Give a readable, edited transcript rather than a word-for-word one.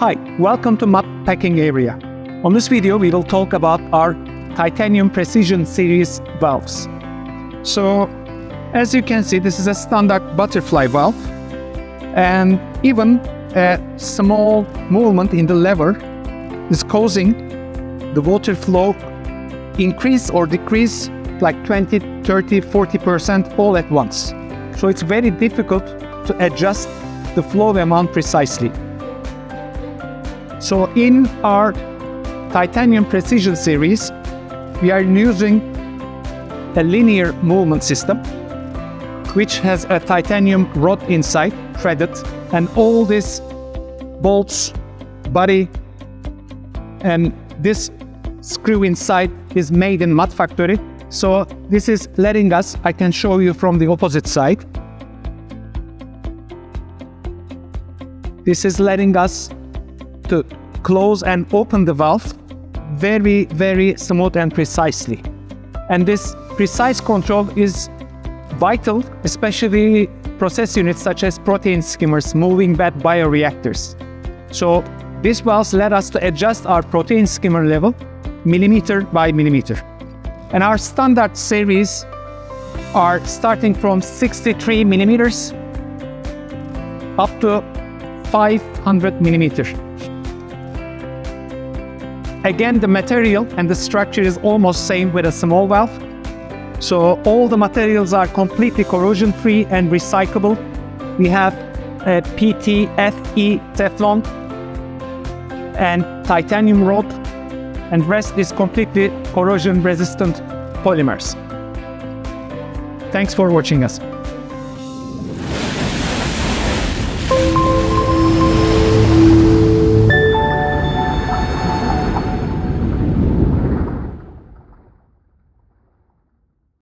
Hi, welcome to MAT packing area. On this video, we will talk about our Titanium Precision Series valves. So, as you can see, this is a standard butterfly valve, and even a small movement in the lever is causing the water flow increase or decrease like 20, 30, 40% all at once. So it's very difficult to adjust the flow amount precisely. So in our Titanium Precision Series, we are using a linear movement system which has a titanium rod inside, threaded, and all these bolts, body, and this screw inside is made in MAT factory. So this is letting us, I can show you from the opposite side. This is letting us to close and open the valve very, very smooth and precisely. And this precise control is vital, especially process units such as protein skimmers, moving bed bioreactors. So these valves let us to adjust our protein skimmer level millimeter by millimeter. And our standard series are starting from 63 millimeters up to 500 millimeters. Again, the material and the structure is almost same with a small valve. So all the materials are completely corrosion-free and recyclable. We have a PT, FE, Teflon, and titanium rod, and rest is completely corrosion-resistant polymers. Thanks for watching us.